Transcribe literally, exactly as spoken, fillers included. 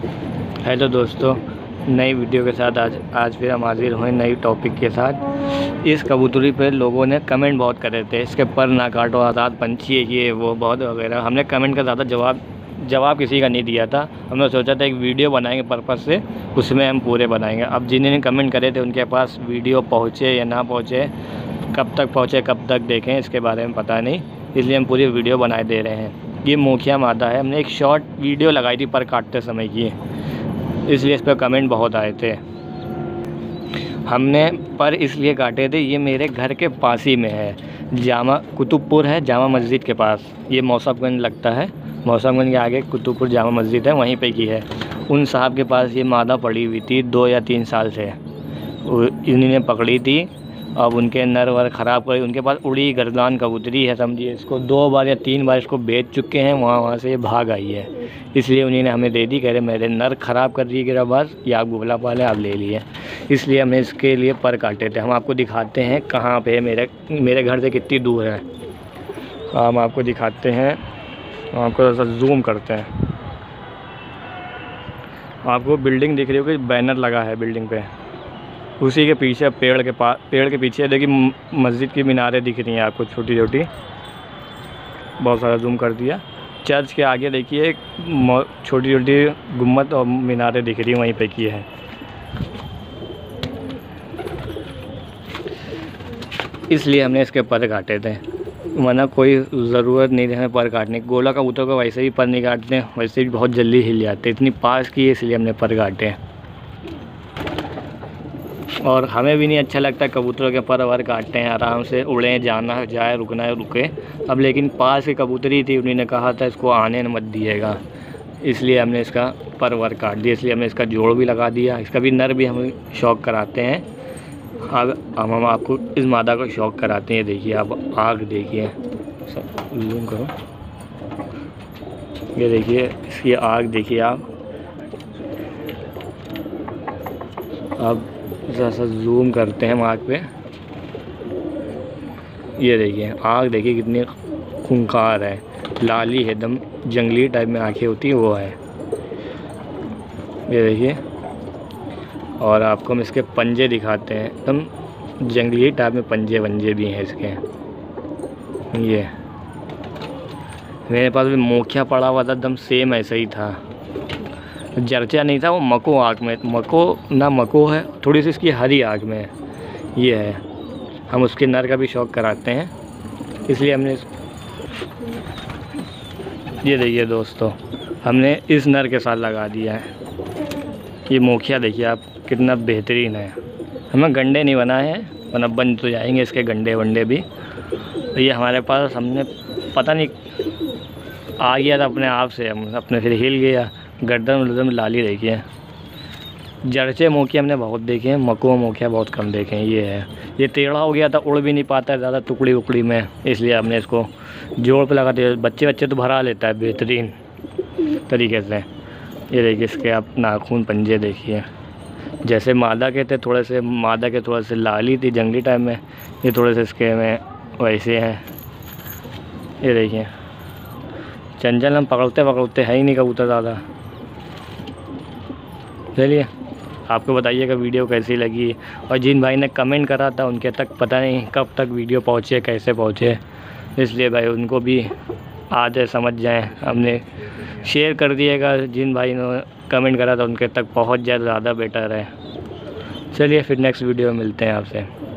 Hello दोस्तों, नई video के साथ आज आज फिर हम हाजिर हुए नई टॉपिक के साथ। इस कबूतरी पे लोगों ने कमेंट बहुत करे थे, इसके पर ना काटो, आज़ाद पंछी है ये वो बहुत वगैरह। हमने कमेंट का ज़्यादा जवाब जवाब किसी का नहीं दिया था। हमने सोचा था एक वीडियो बनाएंगे पर्पज़ से, उसमें हम पूरे बनाएंगे। अब जिन्होंने कमेंट करे थे उनके पास वीडियो पहुँचे या ना पहुँचे, कब तक पहुँचे कब तक देखें इसके बारे में पता नहीं, इसलिए हम पूरी वीडियो बनाए दे रहे हैं। ये मोखिया मादा है। हमने एक शॉर्ट वीडियो लगाई थी पर काटते समय की, इसलिए इस पर कमेंट बहुत आए थे। हमने पर इसलिए काटे थे, ये मेरे घर के पास ही में है, जामा कुतुबपुर है, जामा मस्जिद के पास। ये मौसमगंज लगता है, मौसमगंज के आगे कुतुबपुर जामा मस्जिद है, वहीं पे की है। उन साहब के पास ये मादा पड़ी हुई थी दो या तीन साल से, इन्हीं ने पकड़ी थी। अब उनके नर वर ख़राब कर, उनके पास उड़ी गर्दान कबूतरी है समझिए। इसको दो बार या तीन बार इसको बेच चुके हैं, वहाँ वहाँ से ये भाग आई है, इसलिए उन्हीं ने हमें दे दी। कह रहे मेरे नर ख़राब कर रही है बस, या आप गुबला पाले आप ले लिए, इसलिए हमने इसके लिए पर काटे थे। हम आपको दिखाते हैं कहाँ पे मेरे मेरे घर से कितनी दूर है, हम आपको दिखाते हैं। आपको थोड़ा सा जूम करते हैं, आपको बिल्डिंग दिख रही होगी, बैनर लगा है बिल्डिंग पे, उसी के पीछे पेड़ के पास, पेड़ के पीछे देखिए मस्जिद की मीनारें दिख रही हैं आपको छोटी छोटी, बहुत सारा जूम कर दिया। चर्च के आगे देखिए एक छोटी छोटी गुम्मत और मीनारें दिख रही हैं, वहीं पे की है। इसलिए हमने इसके पर काटे थे, वरना कोई ज़रूरत नहीं है पर काटने की। गोला कबूतर को वैसे भी पर नहीं काटते हैं, वैसे भी बहुत जल्दी हिल जाते, इतनी पास की है, इसलिए हमने पर काटे हैं। और हमें भी नहीं अच्छा लगता कबूतरों के पर वर काटते हैं, आराम से उड़ें, जाना जाए, रुकना है रुके। अब लेकिन पास की कबूतरी थी, उन्होंने कहा था इसको आने मत दिएगा, इसलिए हमने इसका पर वर काट दिया। इसलिए हमने इसका जोड़ भी लगा दिया, इसका भी नर भी हम शौक कराते हैं। अब हम हम आपको इस मादा को शौक कराते हैं। देखिए आप आग देखिए, सब जूम करो, ये देखिए इसकी आग देखिए आप अब ज़रा सा जूम करते हैं हम आग पे, ये देखिए आग देखिए कितनी खूंखार है, लाली है, एकदम जंगली टाइप में आंखें होती हैं वो है, ये देखिए। और आपको हम इसके पंजे दिखाते हैं, एकदम जंगली टाइप में पंजे वंजे भी हैं इसके। ये मेरे पास भी मोखिया पड़ा हुआ था, एकदम सेम ऐसा ही था, जर्चा नहीं था, वो मको आँख में, मको ना मको है, थोड़ी सी इसकी हरी आँख में है, ये है। हम उसके नर का भी शौक कराते हैं, इसलिए हमने इस... ये देखिए दोस्तों, हमने इस नर के साथ लगा दिया है। ये मोखिया देखिए आप कितना बेहतरीन है। हमें गंडे नहीं बनाए हैं, वरना बन तो जाएंगे इसके गंडे वंडे भी। तो ये हमारे पास, हमने पता नहीं आ गया था अपने आप से, हम अपने फिर हिल गया। गर्दन वर्दन लाली देखिए। जर्चे मोखिया हमने बहुत देखे हैं, मको मोखिया बहुत कम देखे हैं। ये है, ये टेढ़ा हो गया था, उड़ भी नहीं पाता है ज़्यादा टुकड़ी उकड़ी में, इसलिए हमने इसको जोड़ पे लगा दिया। बच्चे बच्चे तो भरा लेता है बेहतरीन तरीके से। ये देखिए इसके आप नाखून पंजे देखिए, जैसे मादा के थे, थोड़े से मादा के थोड़े से लाली थी जंगली टाइम में, ये थोड़े से इसके में वैसे हैं। ये देखिए चंचल हम पकड़ते पकड़ते है ही नहीं कबूतर ज़्यादा। चलिए आपको बताइएगा वीडियो कैसी लगी, और जिन भाई ने कमेंट करा था उनके तक पता नहीं कब तक वीडियो पहुँचे, कैसे पहुँचे, इसलिए भाई उनको भी आ जाए, समझ जाएं। हमने शेयर कर दिएगा, जिन भाई ने कमेंट करा था उनके तक पहुँच जाए, ज़्यादा बेटर है। चलिए फिर नेक्स्ट वीडियो में मिलते हैं आपसे।